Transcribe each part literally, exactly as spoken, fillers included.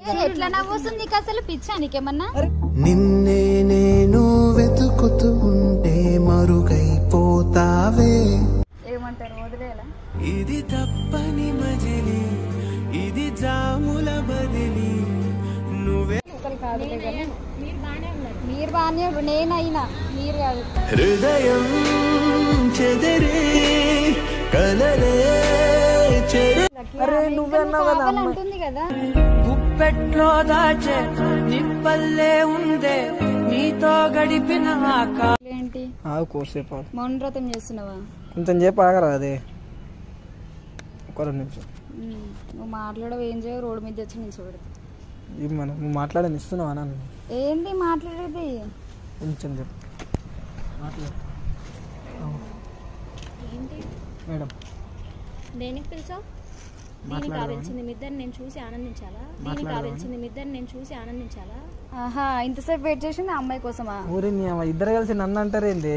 ఎట్లా నవ్వుతుంది నీకు అసలు పిచ్చా నీకేమన్నా? నిన్నే నేను వెతుకుతూ ఉంటే మరుగైపోతావే. ఏమంటారు వదిలేలా? ఇది తప్పని మజిలి ఇది జాముల బదిలి నువ్వే అసలు కాదులే కానీ మీరు బానే ఉన్నారు. మీరు బానే నేనైనా మీరు కాదు. హృదయం చెదరే కలలే చెరే. అరే నువ్వన్నావు కదా అంటుంది కదా. గుప్పెట్లో దాచే నిప్పల్లే ఉందే నీతో గడిపిన ఏంటి కోసేపు మౌనవ్రతం చేస్తున్నావా? కొంచెం చెప్పు ఆగరా. అదే ఒక రెండు నిమిషం నువ్వు మాట్లాడవు ఏం చేయవు రోడ్డు మీద వచ్చి నిల్చోబెడతా. మనం నువ్వు మాట్లాడని ఇస్తున్నావా నన్ను? ఏంది మాట్లాడేది? కొంచెం చెప్పు మాట్లాడు మేడం. దేనికి పిలిచావు? దీనికి కావాల్సింది మీ ఇద్దరు నేను చూసి ఆనందించాలా? దీనికి కావాల్సింది మీ ఇద్దరు నేను చూసి ఆనందించాలా? ఆహా ఇంతసేపు వెయిట్ చేసింది అమ్మాయి కోసమా? ఊరి నీ ఇద్దరు కలిసి నన్ను అంటారేంది?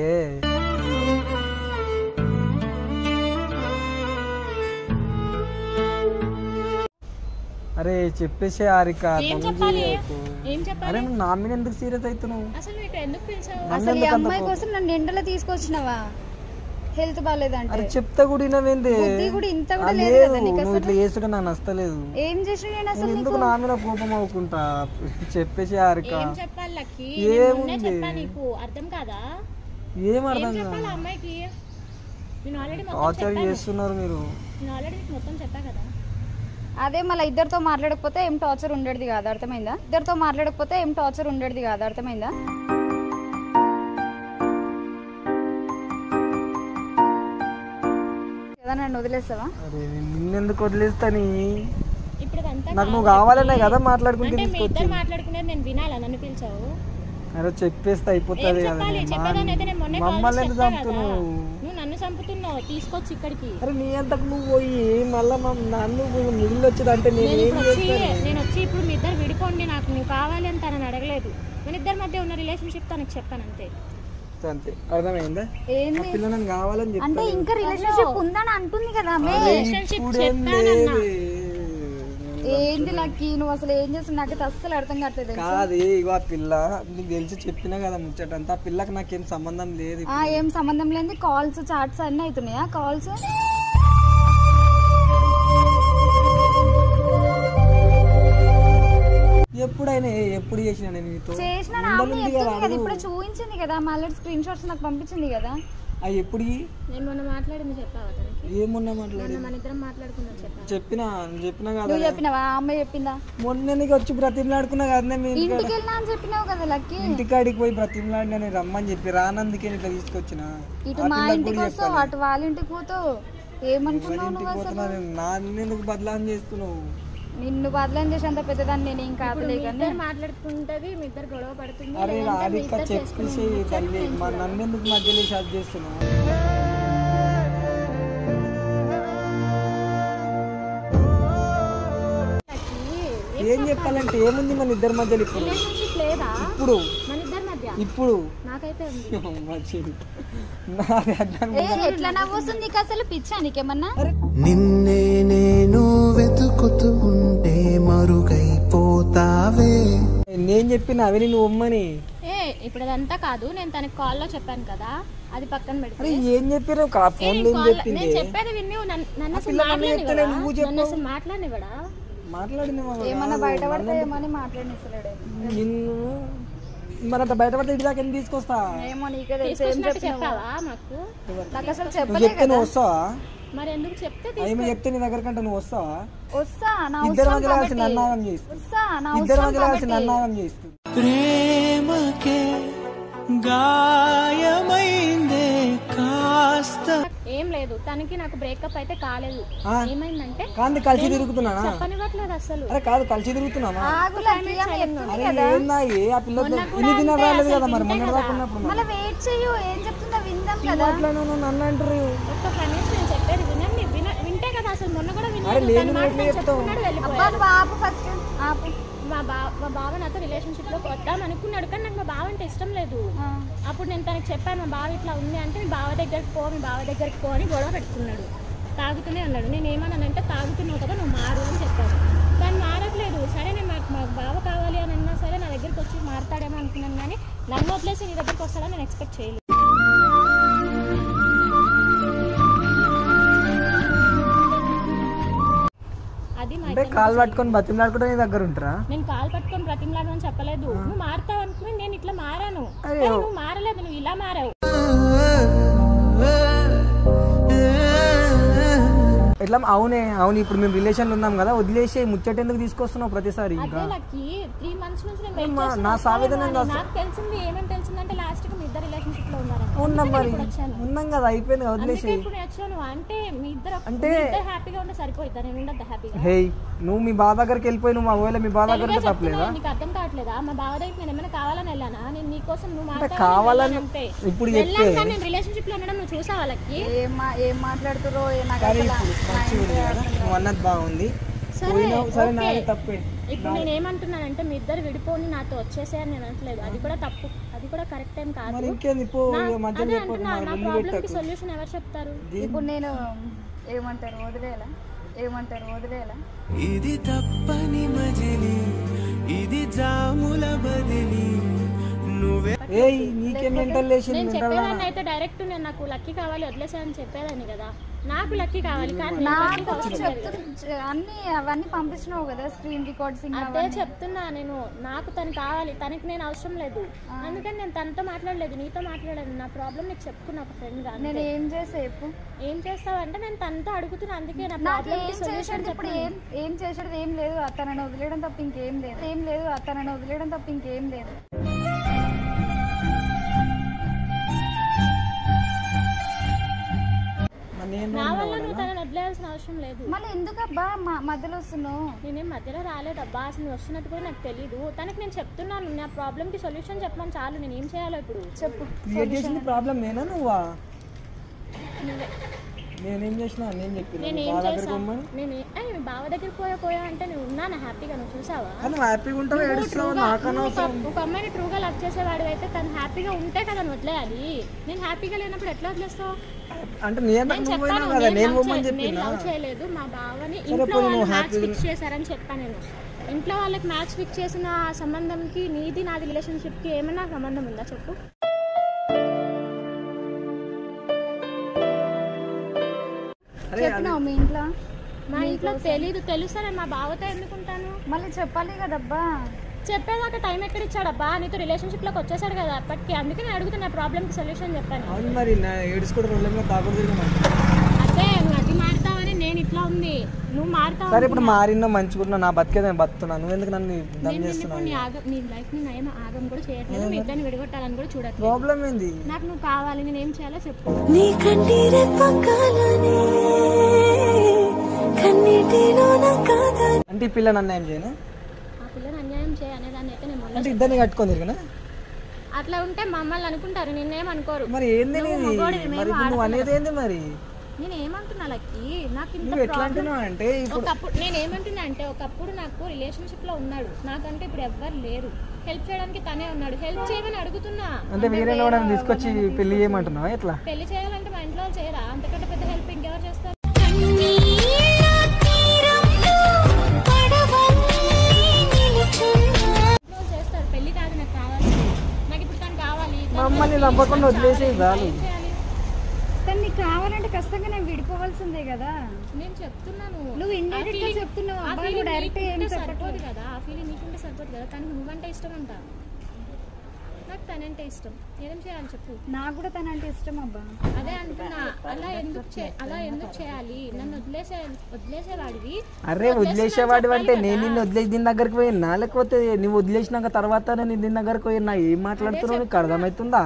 అరే చెప్పేసే హారిక. అరే నువ్వు నా మీద ఎందుకు సీరియస్ అవుతున్నావు? అసలు ఇక్కడ ఎందుకు పిలిచావు? అసలు ఈ అమ్మాయి కోసం నన్ను ఎండలో తీసుకొచ్చినావా? హెల్త్ బాగాలేదంటే అరే చెప్తా కూడా వినవేంది? కూడా ఇంత కూడా లేదు కదా నీకు. నువ్వు ఇట్లా చేసుకుంటే నాకు నచ్చలేదు. ఏం చేసిన నేను అసలు ఎందుకు నా మీద కోపం అవ్వకుంటా? చెప్పేసి హారిక ఏం చెప్పాలి లక్కీ? ఏముంది నీకు అర్థం కాదా? ఏం అర్థం కాదు అమ్మాయికి. నేను ఆల్రెడీ టార్చర్ చేస్తున్నారు మీరు. నేను ఆల్రెడీ మొత్తం చెప్పా కదా. అదే మళ్ళీ ఇద్దరితో మాట్లాడకపోతే ఏం టార్చర్ ఉండేది కాదు అర్థమైందా? ఇద్దరితో మాట్లాడకపోతే ఏం టార్చర్ ఉండేది కాదు అర్థమైందా? నన్ను వదిలేస్తావా? అరే నిన్నెందుకు వదిలేస్తాని? ఇప్పుడు నాకు నువ్వు కావాలనే కదా మాట్లాడుకుంటే తీసుకొచ్చి. మాట్లాడుకునేది నేను వినాలా? నన్ను పిలిచావు? అరే చెప్పేస్తే అయిపోతుంది కదా. మమ్మల్ని ఎందుకు చంపుతున్నావు? నువ్వు నన్ను చంపుతున్నావు తీసుకొచ్చి ఇక్కడికి. అరే నీ అంతకు నువ్వు పోయి మళ్ళా నన్ను మిగిలి వచ్చేది అంటే నేను నేను వచ్చి ఇప్పుడు మీ ఇద్దరు విడిపోండి నాకు నువ్వు కావాలి అని తనని అడగలేదు. మన ఇద్దరి మధ్య ఉన్న రిలేషన్షిప్ తనకు చెప్పాను అంతే. అంతే అర్థమైందా? పిల్ల నన్ను కావాలని చెప్పి అంటే ఇంకా రిలేషన్షిప్ ఉందని అంటుంది కదా. ఏంటి లక్కీ నువ్వు అసలు ఏం చేస్తున్నావు నాకైతే అస్సలు అర్థం కావట్లేదు. కాదు ఇగో ఆ పిల్ల నీకు తెలిసి చెప్పినా కదా ముచ్చటంతా. ఆ పిల్లకి నాకేం సంబంధం లేదు. ఏం సంబంధం లేదు. కాల్స్ చాట్స్ అన్నీ అవుతున్నాయా? కాల్స్ ఎప్పుడైనా ఎప్పుడు చేసిన నేను నీతో చేసిన ఇప్పుడు చూపించింది కదా. మళ్ళీ స్క్రీన్ షాట్స్ నాకు పంపించింది కదా. అవి ఎప్పుడు నేను మొన్న మాట్లాడింది చెప్పావా? ఏమన్నా మాట్లాడి మన ఇద్దరం మాట్లాడుకున్నాం చెప్పా చెప్పినా చెప్పినా కదా. నువ్వు చెప్పినావా? అమ్మాయి చెప్పిందా? మొన్న నీకు వచ్చి బ్రతిమలాడుకున్నా కదా. మీరు ఇంటికి వెళ్ళినా అని చెప్పినావు కదా లక్కీ. ఇంటికాడికి పోయి బ్రతిమలాడినా నేను రమ్మని చెప్పి రానందుకే ఇట్లా తీసుకొచ్చిన. ఇటు మా ఇంటికి వస్తావు అటు వాళ్ళ ఇంటికి పోతావు. ఏమనుకున్నావు నువ్వు అసలు? నా ఎందుకు బదలాం చేస్తున్నావు? నిన్ను బదలం చేసేంత పెద్దదాన్ని నేను ఏం కాదులే కానీ మాట్లాడుకుంటది మీ ఇద్దరు గొడవ పడుతుంది. అరే రాధిక చెప్పేసి తల్లి మా నన్ను ఎందుకు మధ్యలో షాట్ చేస్తున్నావు? ఏం చెప్పాలంటే ఏముంది మన ఇద్దరి మధ్యలో ఇప్పుడు? ఇప్పుడు ఇప్పుడు ఎట్లా నవ్వుతుంది నీకు అసలు పిచ్చా నీకేమన్నా? నిన్నే నేను వెతుకుతూ ఉంటే మరుగైపోతావే. నేను చెప్పిన అవి నువ్వు ఉమ్మని. ఏ ఇప్పుడు అదంతా కాదు. నేను తనకి కాల్ లో చెప్పాను కదా అది పక్కన పెడితే ఏం చెప్పారు? ఫోన్ లో చెప్పింది. నేను చెప్పేది విని నన్ను అసలు మాట్లాడనివ్వడా? మాట్లాడిన ఏమన్నా బయటపడితే ఏమని మాట్లాడినిస్తలేడు. నిన్ను మరంత బయటపడితే ఇంటి దాకా ఎందుకు తీసుకొస్తా? ఏమో నీకే తెలుసు. ఏం చెప్పావా నాకు? నాకు అసలు చెప్పలేదు. నువ్వు వస్తావా? మరి ఎందుకు చెప్తే ఏమో చెప్తే నీ దగ్గర కంటే నువ్వు వస్తావా? వస్తా. ఇద్దరు మధ్యలో కలిసి నన్నాగం చేస్తూ ఇద్దరు మధ్యలో కలిసి నన్నాగం చేస్తూ ప్రేమకే గాయమైందే కాస్త. ఏం లేదు తనకి నాకు బ్రేకప్ అయితే కాలేదు. ఏమైందంటే కాదు కలిసి తిరుగుతున్నానా? చెప్పనివ్వట్లేదు అసలు. అరే కాదు కలిసి తిరుగుతున్నావా? ఏందాయి ఆ పిల్ల ఇన్ని దిన రాలేదు కదా. మరి మొన్న రాకున్నప్పుడు మళ్ళీ వెయిట్ చెయ్యు. ఏం చెప్తుందా విందాం కదా. అట్లా నువ్వు నన్ను అంటారు. ఒక్క కనీసం నేను చెప్పేది వినండి. వింటే కదా అసలు మొన్న కూడా విన్నాను. మా బావ మా బావ నాతో రిలేషన్షిప్ లో వద్దాం అనుకున్నాడు కానీ నాకు మా బావ అంటే ఇష్టం లేదు. అప్పుడు నేను తనకి చెప్పాను మా బావ ఇట్లా ఉంది అంటే మీ బావ దగ్గరికి పో మీ బావ దగ్గరికి పో అని గొడవ పెట్టుకున్నాడు. తాగుతూనే ఉన్నాడు. నేను ఏమన్నానంటే తాగుతున్నావు కదా నువ్వు మారు అని చెప్పాను. కానీ మారట్లేదు. సరే నేను మా అనుకున్నాను, కానీ నన్ను వదిలేసి నీ దగ్గరికి వస్తాడని నేను ఎక్స్పెక్ట్ చేయలేదు. అంటే కాలు పట్టుకొని బతిమలాడుకుంటే నీ దగ్గర ఉంటారా? నేను కాలు పట్టుకొని బ్రతిమలాడమని చెప్పలేదు. నువ్వు మారుతావు అనుకుని నేను ఇట్లా మారాను. నువ్వు మారలేదు, నువ్వు ఇలా మారావు. ఎట్లా? అవునే అవును. ఇప్పుడు మేము రిలేషన్ ఉన్నాం కదా, వదిలేసి ముచ్చట ఎందుకు తీసుకొస్తున్నావు ప్రతిసారి? ఇంకా త్రీ మంత్స్ నుంచి నా సావేదన నాకు తెలిసింది ఏమని తెలిసిందంటే లాస్ట్ కి మీ ఇద్దరు రిలేషన్షిప్ లో ఉన్నారు. ఉన్నాం మరి, ఉన్నాం కదా, అయిపోయింది, వదిలేసి. ఇప్పుడు వచ్చాను అంటే మీ ఇద్దరు అంటే హ్యాపీగా ఉంటే సరిపోయిద్దా? నేను ఉండద్దా హ్యాపీగా? హే, నువ్వు మీ బావ దగ్గరికి వెళ్ళిపోయి నువ్వు ఒకవేళ మీ బావ దగ్గర తప్పలేదా? నీకు అర్థం కావట్లేదా? మా బావ దగ్గర నేను ఏమైనా కావాలని వెళ్ళానా? నేను నీకోసం నువ్వు కావాలని ఇప్పుడు చెప్తే నేను రిలేషన్షిప్ లో ఉండడం నువ్వు చూసా వాళ్ళకి ఏం మాట్లాడుతారో నువ్వు అన్నది బాగుంది. తప్పే. ఇప్పుడు నేను ఏమంటున్నానంటే మీ ఇద్దరు విడిపోని నాతో వచ్చేసాయని నేను అనట్లేదు. అది కూడా తప్పు, అది కూడా కరెక్ట్ టైం కాదు. సొల్యూషన్ ఎవరు చెప్తారు? ఇప్పుడు నేను ఏమంటారు వదిలేలా ఏమంటారు వదిలేలా ఇది తప్పని మజిలీ, ఇది జాముల బదిలీ. నీకే మెంటల్ లేచింది. నేను చెప్పేదాన్ని అయితే డైరెక్ట్ నేను నాకు లక్కీ కావాలి వదిలేసాయని చెప్పేదాన్ని కదా. నాకు లక్కీ కావాలి కానీ అన్ని అవన్నీ పంపించినావు కదా, స్క్రీన్ రికార్డ్సింగ్. అదే చెప్తున్నా నేను. నాకు తను కావాలి, తనకి నేను అవసరం లేదు. అందుకని నేను తనతో మాట్లాడలేదు, నీతో మాట్లాడాను. నా ప్రాబ్లం నీకు చెప్పుకున్నా ఒక ఫ్రెండ్ గా. నేను ఏం చేసా చెప్పు? ఏం చేస్తావంటే నేను తనతో అడుగుతున్నా. అందుకే నా ప్రాబ్లం ఇప్పుడు ఏం ఏం చేసేది ఏం లేదు. తనని వదిలేయడం తప్ప ఇంకేం లేదు. ఏం లేదు తనని వదిలేయడం తప్ప ఇంకేం లేదు. నా వల్ల నువ్వు తనని వదిలేయాల్సిన అవసరం లేదు. మళ్ళీ ఎందుకబ్బా మధ్యలో వస్తున్నావు? నేనేం మధ్యలో రాలేదబ్బా, అసలు నువ్వు వస్తున్నట్టు కూడా నాకు తెలీదు. తనకి నేను చెప్తున్నాను నా ప్రాబ్లమ్ కి సొల్యూషన్ చెప్పమని. చాలు, నేను ఏం చేయాలో ఇప్పుడు చెప్పు. ప్రాబ్లం నేనా నువ్వా? నేనేం చేసినా నేను చెప్పి నేనేం చేసాను? నేను మీ బావ దగ్గర పోయా పోయా అంటే నువ్వు ఉన్నాను హ్యాపీగా. నువ్వు చూసావా? ఒక అమ్మాయిని ట్రూగా లవ్ చేసేవాడు అయితే తను హ్యాపీగా ఉంటే కదా నువ్వు వదిలేయాలి. నేను హ్యాపీగా లేనప్పుడు ఎట్లా వదిలేస్తావు? అంటే నేను లవ్ చేయలేదు. మా బావని ఇంట్లో వాళ్ళు మ్యాచ్ ఫిక్స్ చేశారని చెప్పాను నేను. ఇంట్లో వాళ్ళకి మ్యాచ్ ఫిక్స్ చేసిన సంబంధంకి నీది నాది రిలేషన్షిప్ కి ఏమైనా సంబంధం ఉందా చెప్పు? చెప్పినావు మీ ఇంట్లో? మా ఇంట్లో తెలీదు. తెలుసా మా బావతో ఎందుకుంటాను? మళ్ళీ చెప్పాలి కదబ్బా. చెప్పేదాకా టైం ఎక్కడ ఇచ్చాడబ్బా? నీతో రిలేషన్షిప్ లోకి వచ్చేసాడు కదా అప్పటికి. అందుకే నేను అడుగుతున్నా ప్రాబ్లమ్ కి సొల్యూషన్ చెప్పాను. అదే నువ్వు అది మారుతావని నేను ఇట్లా ఉంది. నువ్వు మారుతావు. సరే ఇప్పుడు మారినా మంచిగా నా బతికేదే బతుకున్నా. నువ్వు ఎందుకు నన్ను దమ్ చేస్తున్నావు? నీ లైఫ్ ని నేను ఆగం కూడా చేయట్లేదు. మీ ఇద్దరిని విడగొట్టాలని కూడా చూడట్లేదు. ప్రాబ్లం ఏంది? నాకు నువ్వు కావాలి. నేను ఏం చేయాలో చెప్పు. అంటే ఈ పిల్లని అన్యాయం చేయను? ఆ పిల్లని అన్యాయం చేయ అనేదాన్ని అయితే నేను అంటే ఇద్దరిని కట్టుకొని తిరిగినా? అట్లా ఉంటే మమ్మల్ని అనుకుంటారు, నిన్నేం అనుకోరు. మరి ఏంది నువ్వు అనేది ఏంది? మరి నేను ఏమంటున్నా లక్కి, నాకు అంటే ఒకప్పుడు నేను ఏమంటున్నా అంటే ఒకప్పుడు నాకు రిలేషన్షిప్ లో ఉన్నాడు, నాకంటే ఇప్పుడు ఎవ్వరు లేరు. హెల్ప్ చేయడానికి తనే ఉన్నాడు. హెల్ప్ చేయమని అడుగుతున్నా. అంటే వేరే తీసుకొచ్చి పెళ్లి చేయమంటున్నావా? ఎట్లా పెళ్లి చేయాలంటే మా ఇంట్లో చేయరా? అంతకంటే పెద్ద హెల్ప్ ఇంకెవరు చేస్తారు? చేస్తారు. పెళ్లి కాదు నాకు కావాలి. నాకు ఇప్పుడు తను కావాలి. మమ్మల్ని నమ్మకుండా వదిలేసే చాలు. తన్ని కావాలంటే ఖచ్చితంగా నేను విడిపోవాల్సిందే కదా. నేను చెప్తున్నాను. నువ్వు ఇండైరెక్ట్ గా చెప్తున్నావు. అబ్బాయి డైరెక్ట్ ఏం సరిపోదు కదా. ఆ ఫీలింగ్ నీకుంటే సరిపోదు కదా. తనకి నువ్వంటే ఇష్టం అంట, నాకు తనంటే ఇష్టం. ఏం చేయాలి చెప్పు? నాకు కూడా తనంటే ఇష్టం అబ్బా. అదే అంటున్నా. అలా ఎందుకు అలా ఎందుకు చేయాలి? నన్ను వదిలేసే వదిలేసేవాడివి. అరే వదిలేసేవాడి అంటే నేను నిన్ను వదిలేసి దీని దగ్గరికి పోయినా, లేకపోతే నువ్వు వదిలేసినాక తర్వాత నేను దీని దగ్గరకు పోయినా? ఏం మాట్లాడుతున్నావు? నీకు అర్థమవుతుందా?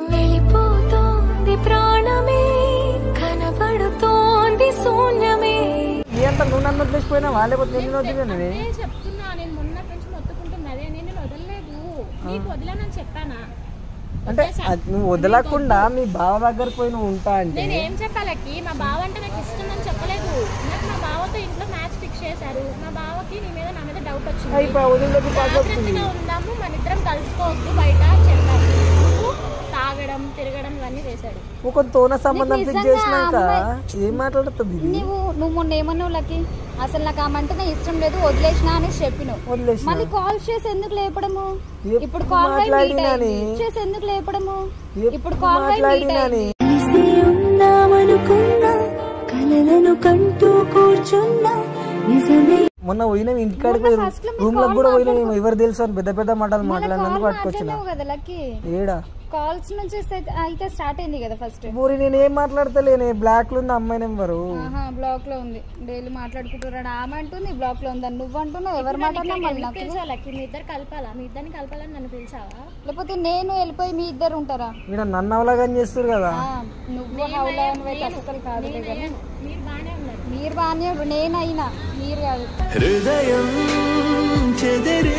ప్రాణమే కనబడుతోంది శూన్యమే. ఏంట నువ్వు నన్ను వదిలేసిపోయినావా? లేకపోతే నేను వదిలేను? చెప్తున్నా నేను మొన్నటి నుంచి మొత్తుకుంటున్నా. అదే నేను వదలలేదు. నీకు వదిలేనని చెప్పానా? అంటే నువ్వు వదలకుండా మీ బావ దగ్గరకు పోయి నువ్వు ఉంటా అంటే నేను ఏం చెప్పాలకి? మా బావ అంటే నాకు ఇష్టం అని చెప్పలేదు. నాకు మా బావతో ఇంట్లో మ్యాచ్ ఫిక్స్ చేశారు. మా బావకి నీ మీద నా మీద డౌట్ వచ్చింది. ఉందాము, మన ఇద్దరం కలుసుకోవద్దు బయట చెప్పారు. నువ్వు తాగడం తిరగడం ఇవన్నీ చేశాడు. ఒక తోన సంబంధం ఫిక్స్ చేసినాక ఏం మాట్లాడుతుంది నువ్వు నువ్వు మొన్న ఏమన్నావు లకి, అసలు నాకు ఆమంటేనే ఇష్టం లేదు వదిలేసినా అని చెప్పినావు. వదిలేసిన మళ్ళీ కాల్ చేసి ఎందుకు లేపడము? ఎప్పుడు ఇప్పుడు కాల్ మాట్లాడినాని? చేసి ఎందుకు లేపడము? ఎప్పుడు ఇప్పుడు కాల్ మాట్లాడినాని? కలిసి ఉందామనుకున్నా కలలను కంటూ కూర్చున్నా నిజమే. మొన్న పోయినాం ఇంటికాడికి రూమ్ లో కూడా పోయినాం. ఎవరు తెలుసు అని పెద్ద పెద్ద మాటలు మాట్లాడినందుకు పట్టుకొచ్చిన. కదా లక్కి, ఏడా కాల్స్ నుంచి అయితే స్టార్ట్ అయింది కదా ఫస్ట్. ఊరి నేను ఏం మాట్లాడతలేనే, బ్లాక్ లో ఉంది అమ్మాయి నెంబరు. బ్లాక్ లో ఉంది, డైలీ మాట్లాడుకుంటున్నాడు. ఆమె అంటుంది బ్లాక్ లో ఉందని నువ్వు అంటున్నావు. ఎవరు మాట్లాడినా మళ్ళీ నాకు పిలిచాలకి మీ ఇద్దరు కలపాలా? మీ ఇద్దరిని కలపాలని నన్ను పిలిచావా? లేకపోతే నేను వెళ్ళిపోయి మీ ఇద్దరు ఉంటారా? ఇక్కడ నన్ను అవలాగని చేస్తారు కదా. నువ్వు హౌలాగా అసలు కాదు. మీరు బాగానే ఉన్నారు. మీరు బాగానే ఉన్నారు, నేనైనా మీరు కాదు. హృదయం చెదిరే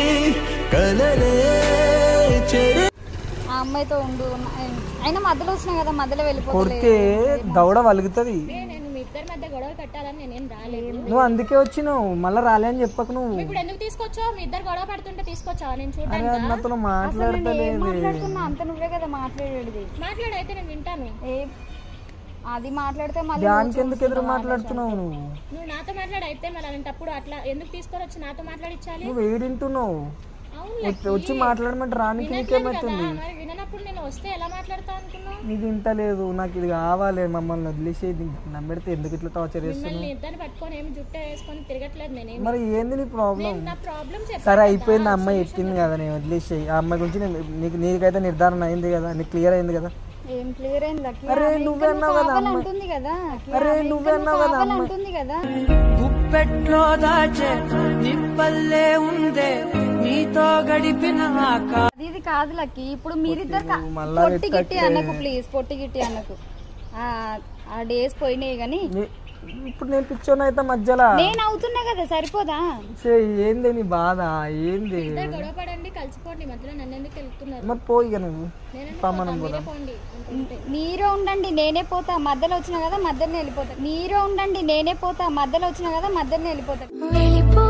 కలలే చెరే ఆ అమ్మాయితో ఉండు. అయినా మధ్యలో వచ్చినా కదా, మధ్యలో కొడితే వెళ్ళిపోతే దౌడ వలుగుతుంది. నేను మీ ఇద్దరి మధ్య గొడవ పెట్టాలని నేనేం రాలేదు. నువ్వు అందుకే వచ్చినావు, మళ్ళీ రాలే అని చెప్పకు. నువ్వు ఇప్పుడు ఎందుకు తీసుకొచ్చావు? మీ ఇద్దరు గొడవ పడుతుంటే తీసుకొచ్చావా? నేను అరే చూడండి నాతో మాట్లాడతలేదు. మాట్లాడుతున్నా అంత నువ్వే కదా మాట్లాడేది. మాట్లాడైతే నేను వింటాను. ఏ అది మాట్లాడితే మళ్ళీ దానికి ఎందుకు ఎదురు మాట్లాడుతున్నావు? నువ్వు నువ్వు నాతో మాట్లాడైతే మరి అలాంటప్పుడు అట్లా ఎందుకు తీసుకొని వచ్చి నాతో మాట్లాడించాలి? నువ్వు ఏడింటున్నావు. అవును వచ్చి మాట్లాడమంటే రానికి నీకేమవుతుంది? మరి విననప్పుడు నేను వస్తే ఎలా మాట్లాడతా అనుకున్నావు? నీకు ఇంటలేదు, నాకు ఇది కావాలి, మమ్మల్ని వదిలేసేది. నమ్మిడితే ఎందుకు ఇట్లా టార్చర్ చేస్తున్నావు? మిమ్మల్ని ఇద్దరిని పట్టుకొని ఏమి జుట్టు వేసుకొని తిరగట్లేదు నేనేమి. మరి ఏంది నీ ప్రాబ్లం? నా ప్రాబ్లం సరే అయిపోయింది, ఆ అమ్మాయి చెప్పింది కదా, నేను వదిలేసేయి. ఆ అమ్మాయి గురించి నేను- నీకు నీకైతే నిర్ధారణ అయింది కదా, నీకు క్లియర్ అయింది కదా. ఏం క్లియర్ అయింది లక్కీ? అరే నువ్వే అన్నావు కదా అమ్మాయి. అంటుంది కదా. అరే నువ్వే అన్నావు కదా అమ్మాయి. అంటుంది కదా. గుప్పెట్లో దాచే నిప్పల్లే ఉందే నీతో గడిపిన ఆకా అది ఇది కాదు లక్కీ. ఇప్పుడు మీరిద్దరు కా- మళ్ళా పొట్టి గిట్టి పెట్టకే. అన్నకు ప్లీజ్, పొట్టి గిట్టి అన్నకు. ఆ ఆ డేస్ పోయినాయి కానీ నీ- ఇప్పుడు నేను పిచ్చోని అయితే మధ్యలో నేను అవుతున్నా కదా, సరిపోదా? సే, ఏంది నీ బాధ? ఏంది? ఇద్దరు గొడవ పడండి, కలిసిపోండి. మధ్యలో నన్ను ఎందుకు వెళ్తున్నారు? మరి పోయి ఇక నువ్వు పమ్మనం పోదాం. పోండి. మీరే ఉండండి నేనే పోతా, మధ్యలో వచ్చినా కదా మధ్యలో వెళ్ళిపోతా. మీరే ఉండండి నేనే పోతా, మధ్యలో వచ్చినా కదా మధ్యలో వెళ్ళిపోతా. వెళ్ళిపో